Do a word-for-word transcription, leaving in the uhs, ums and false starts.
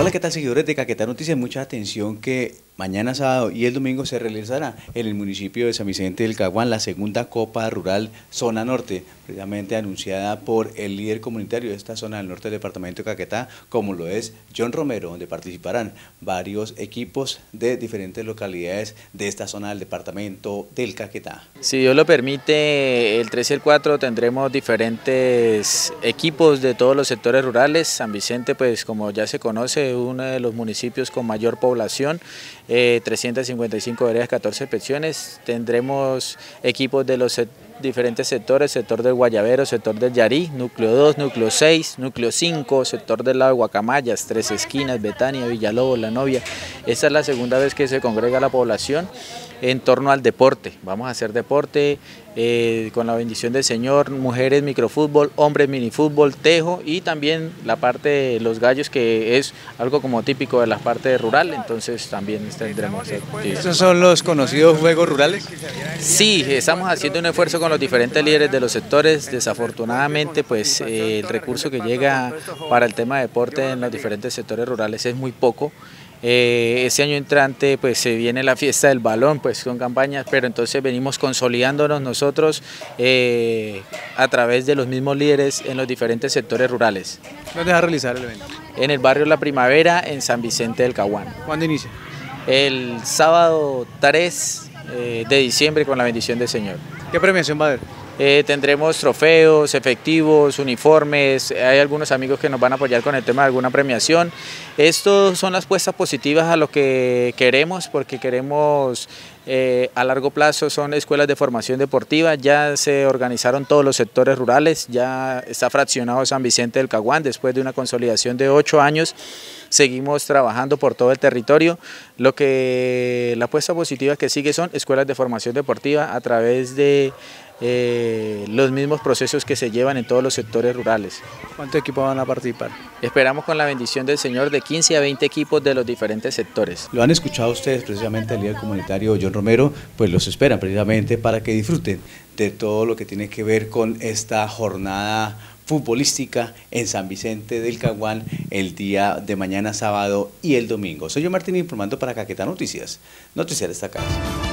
Hola, ¿qué tal, seguidores de Caquetá Noticias? Mucha atención que mañana sábado y el domingo se realizará en el municipio de San Vicente del Caguán la segunda Copa Rural Zona Norte, precisamente anunciada por el líder comunitario de esta zona del norte del departamento de Caquetá, como lo es John Romero, donde participarán varios equipos de diferentes localidades de esta zona del departamento del Caquetá. Si Dios lo permite, el tres y el cuatro tendremos diferentes equipos de todos los sectores rurales. San Vicente, pues como ya se conoce, uno de los municipios con mayor población, eh, trescientas cincuenta y cinco veredas, catorce pensiones. Tendremos equipos de los diferentes sectores, sector del Guayabero, sector del Yarí, núcleo dos, núcleo seis, núcleo cinco, sector del lado de Guacamayas, Tres Esquinas, Betania, Villalobos, La Novia. Esta es la segunda vez que se congrega la población en torno al deporte. Vamos a hacer deporte eh, con la bendición del Señor, mujeres microfútbol, hombres minifútbol, tejo y también la parte de los gallos, que es algo como típico de la parte rural, entonces también tendremos. ¿Estos son los conocidos juegos rurales? Sí, estamos haciendo un esfuerzo con los diferentes líderes de los sectores. Desafortunadamente, pues eh, el recurso que llega para el tema de deporte en los diferentes sectores rurales es muy poco. Eh, este año entrante pues se viene la fiesta del balón, pues con campañas, pero entonces venimos consolidándonos nosotros eh, a través de los mismos líderes en los diferentes sectores rurales. ¿Dónde va a realizar el evento? En el barrio La Primavera, en San Vicente del Caguán. ¿Cuándo inicia? El sábado tres eh, de diciembre, con la bendición del Señor. ¿Qué premiación va a haber? Eh, tendremos trofeos, efectivos, uniformes, hay algunos amigos que nos van a apoyar con el tema de alguna premiación. Estos son las puestas positivas a lo que queremos, porque queremos eh, a largo plazo, son escuelas de formación deportiva. Ya se organizaron todos los sectores rurales, ya está fraccionado San Vicente del Caguán después de una consolidación de ocho años. Seguimos trabajando por todo el territorio. Lo que la apuesta positiva que sigue son escuelas de formación deportiva a través de eh, los mismos procesos que se llevan en todos los sectores rurales. ¿Cuántos equipos van a participar? Esperamos, con la bendición del Señor, de quince a veinte equipos de los diferentes sectores. Lo han escuchado ustedes, precisamente el líder comunitario John Romero, pues los esperan precisamente para que disfruten de todo lo que tiene que ver con esta jornada futbolística en San Vicente del Caguán el día de mañana sábado y el domingo. Soy yo, Martín, informando para Caquetá Noticias, Noticias Destacadas.